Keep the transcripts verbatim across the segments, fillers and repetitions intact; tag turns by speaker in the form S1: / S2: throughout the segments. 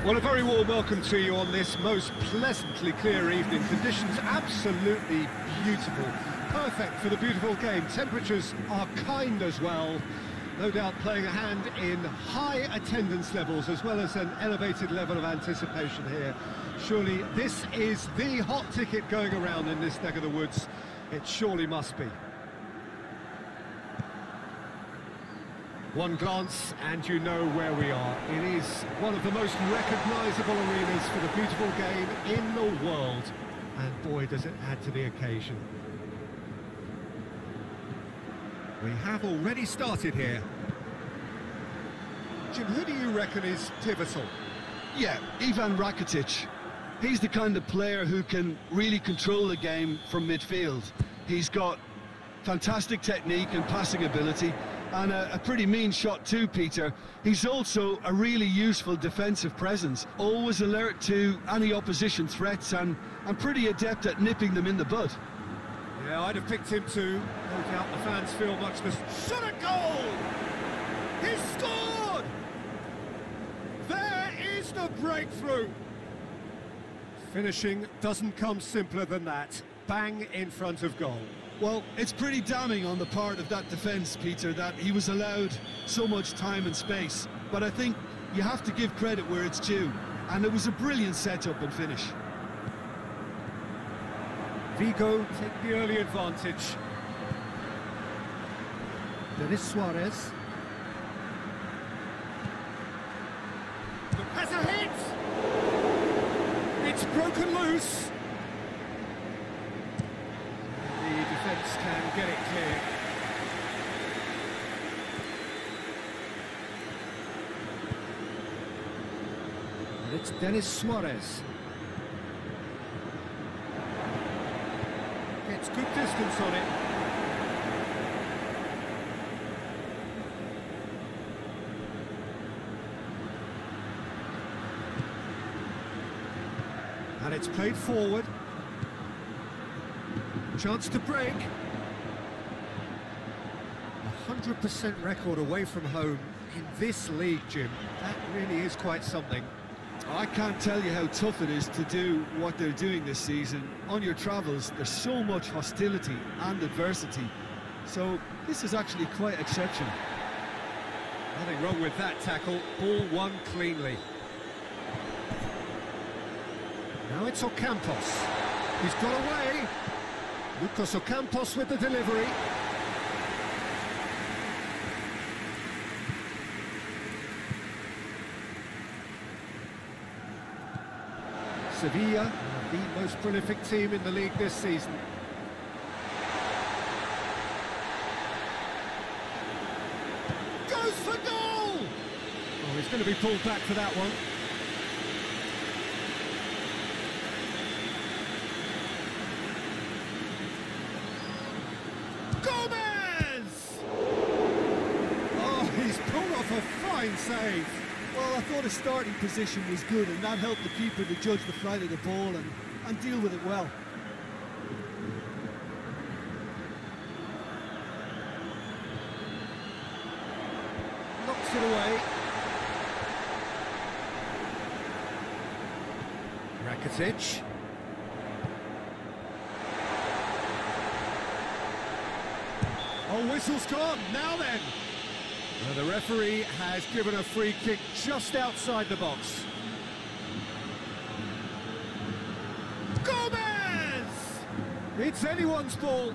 S1: Well, a very warm welcome to you on this most pleasantly clear evening. Conditions absolutely beautiful. Perfect for the beautiful game. Temperatures are kind as well. No doubt playing a hand in high attendance levels as well as an elevated level of anticipation here. Surely this is the hot ticket going around in this neck of the woods. It surely must be. One glance and you know where we are. It is one of the most recognisable arenas for the beautiful game in the world. And boy, does it add to the occasion. We have already started here. Jim, who do you reckon is pivotal?
S2: Yeah, Ivan Rakitic. He's the kind of player who can really control the game from midfield. He's got fantastic technique and passing ability, and a, a pretty mean shot too, Peter. He's also a really useful defensive presence, always alert to any opposition threats and, and pretty adept at nipping them in the bud.
S1: Yeah, I'd have picked him too. No doubt the fans feel much the... Shot a goal! He scored! There is the breakthrough! Finishing doesn't come simpler than that. Bang in front of goal.
S2: Well, it's pretty damning on the part of that defence, Peter, that he was allowed so much time and space. But I think you have to give credit where it's due. And it was a brilliant setup and finish.
S1: Vigo take the early advantage. Denis Suarez. Has a hit! It's broken loose. The defence can get it clear. And it's Denis Suarez. Gets good distance on it. And it's played forward. Chance to break. A one hundred percent record away from home in this league, Jim. That really is quite something.
S2: I can't tell you how tough it is to do what they're doing this season. On your travels, there's so much hostility and adversity. So this is actually quite exceptional.
S1: Nothing wrong with that tackle. Ball won cleanly. Now it's Ocampos. He's got away. Lucas Ocampos with the delivery. Sevilla, the most prolific team in the league this season. Goes for goal! Oh, he's going to be pulled back for that one. A fine save.
S2: Well, I thought his starting position was good, and that helped the keeper to judge the flight of the ball and, and deal with it well.
S1: Knocks it away. Rakitic. Oh, whistle's gone. Now then. Well, the referee has given a free kick just outside the box. Gomez! It's anyone's ball.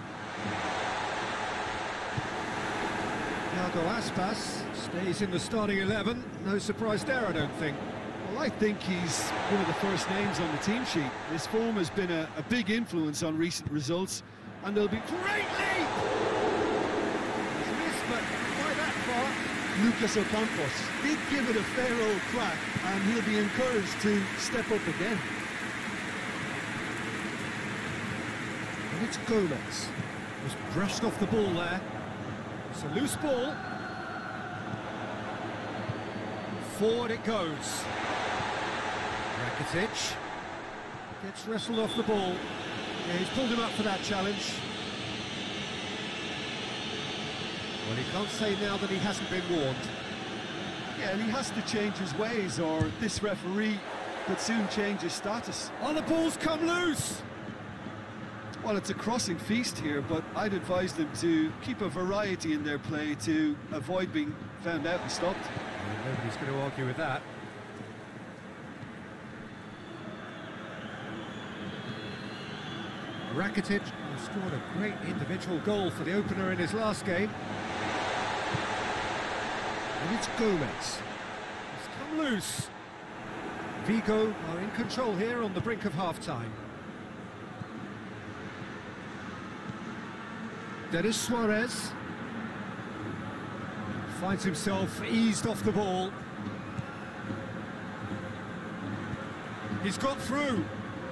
S1: Thiago Aspas stays in the starting eleven. No surprise there, I don't think.
S2: Well, I think he's one of the first names on the team sheet. His form has been a, a big influence on recent results, and there'll be...
S1: Great leap! He's missed, but...
S2: Lucas Ocampos did give it a fair old crack, and he'll be encouraged to step up again.
S1: And it's Gomez. Was brushed off the ball there. It's a loose ball. Forward it goes. Rakitic gets wrestled off the ball. Yeah, he's pulled him up for that challenge. Well, he can't say now that he hasn't been warned.
S2: Yeah, and he has to change his ways, or this referee could soon change his status.
S1: Oh, the ball's come loose!
S2: Well, it's a crossing feast here, but I'd advise them to keep a variety in their play to avoid being found out and stopped.
S1: Well, nobody's going to argue with that. Rakitic has scored a great individual goal for the opener in his last game. And it's Gomez. He's come loose. Vigo are in control here on the brink of half-time. Denis Suarez finds himself eased off the ball. He's got through.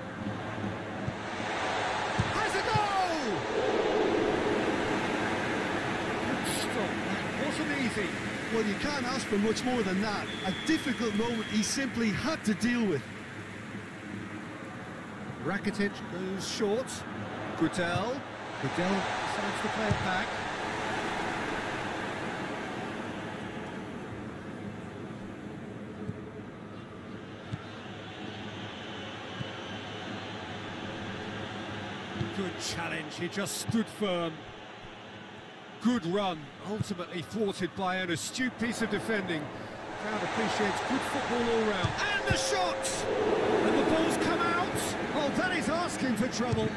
S1: Has a goal! Good stop. That wasn't easy.
S2: Well, you can't ask for much more than that. A difficult moment he simply had to deal with.
S1: Rakitic goes short. Gudel. Gudel decides to play it back. Good challenge, he just stood firm. Good run, ultimately thwarted by an astute piece of defending. Crowd appreciates good football all round. And the shot! And the ball's come out! Oh, that is asking for trouble.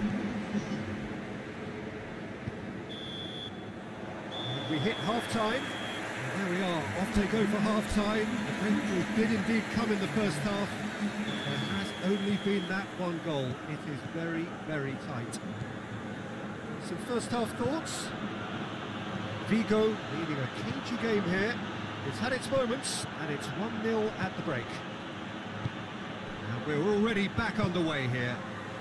S1: We hit half-time. There we are, off they go for half-time. The breakthrough did indeed come in the first half. There has only been that one goal. It is very, very tight. Some first-half thoughts? Vigo leading a cagey game here. It's had its moments, and it's one nil at the break. And we're already back underway here.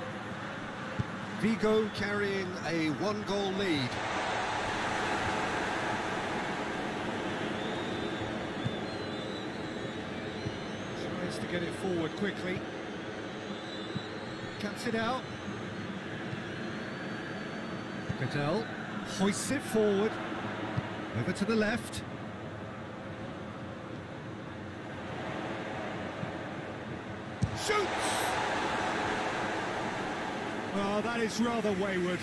S1: Vigo carrying a one-goal lead. To get it forward quickly. Cuts it out. Gudel hoists it forward. Over to the left. Shoots! Oh, that is rather wayward.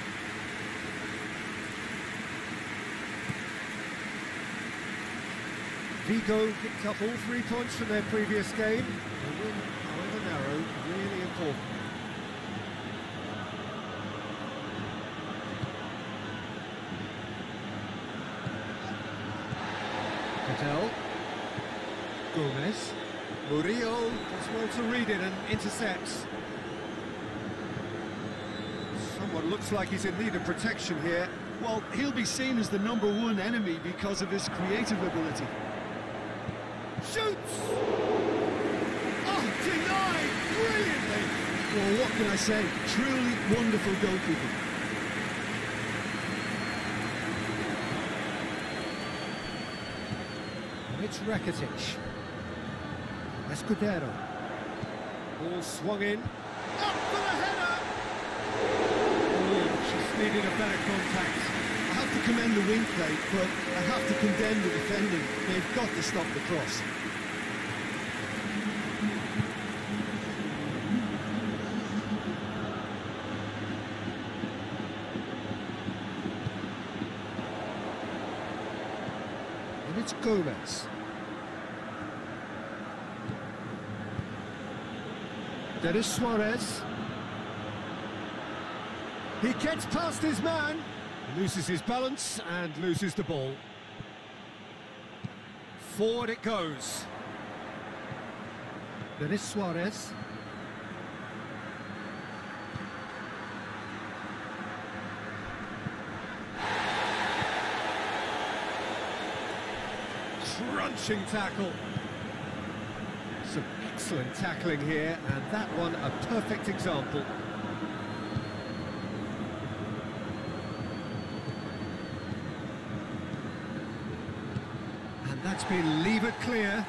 S1: Vigo picked up all three points from their previous game. A win, however narrow, really important. Gudel. Gomez. Murillo does well to read it and intercepts. Someone looks like he's in need of protection here.
S2: Well, he'll be seen as the number one enemy because of his creative ability.
S1: Shoots! Oh, denied brilliantly!
S2: Well, what can I say? Truly wonderful goalkeeping.
S1: And it's Rakitic. Escudero. Ball swung in. Up for the header! Oh, just needed a better contact.
S2: I have to commend the wing play, but I have to condemn the defending. They've got to stop the cross.
S1: And it's Gomez. Denis Suarez. He gets past his man. Loses his balance and loses the ball. Forward it goes. Denis Suarez. Crunching tackle. Some excellent tackling here, and that one a perfect example. That's been levered clear.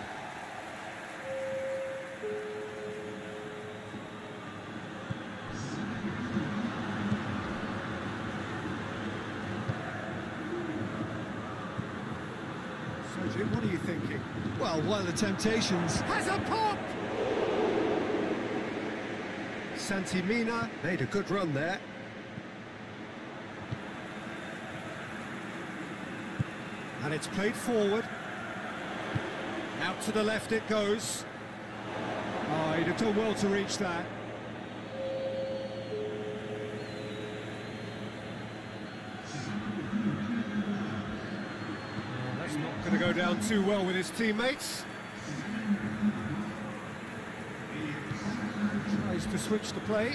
S1: So Jim, what are you thinking?
S2: Well, while the temptations...
S1: Has a pop! Santimina made a good run there. And it's played forward. Out to the left it goes. Oh, he'd have done well to reach that. Oh, that's not going to go down too well with his teammates. Tries to switch the play.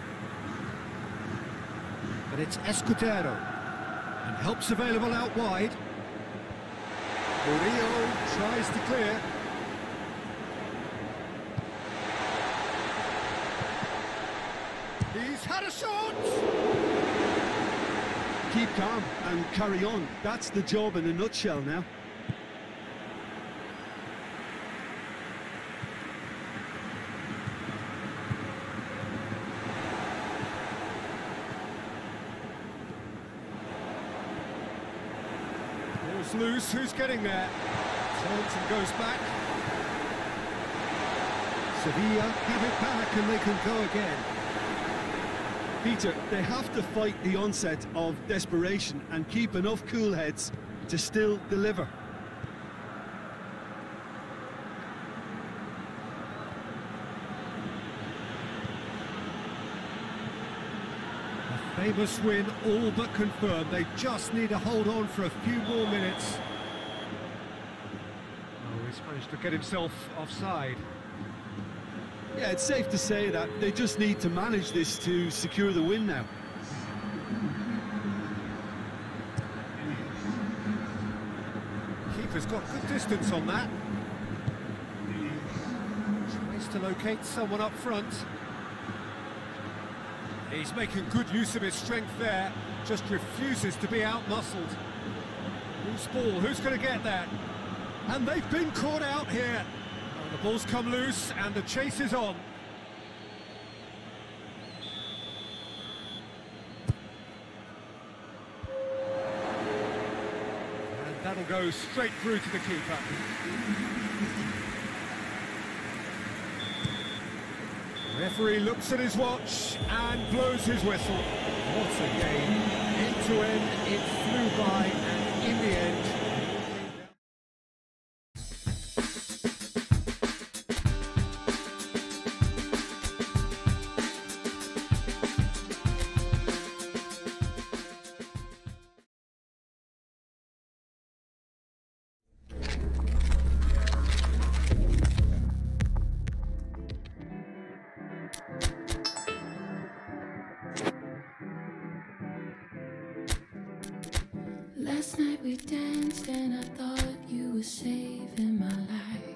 S1: But it's Escudero. And help's available out wide. Murillo tries to clear. He's had a shot!
S2: Keep calm and carry on. That's the job in a nutshell now.
S1: Ball's loose, who's getting there? Turns and goes back. Sevilla have it back and they can go again.
S2: Peter, they have to fight the onset of desperation and keep enough cool heads to still deliver.
S1: A famous win, all but confirmed. They just need to hold on for a few more minutes. Oh, he's managed to get himself offside.
S2: Yeah, it's safe to say that they just need to manage this to secure the win now.
S1: Keeper's got good distance on that. Tries to locate someone up front. He's making good use of his strength there, just refuses to be out-muscled. Loose ball, who's going to get that? And they've been caught out here. The ball's come loose and the chase is on. And that'll go straight through to the keeper. The referee looks at his watch and blows his whistle. What a game. End to end, it flew by, and in the end,
S3: last night we danced and I thought you were saving my life.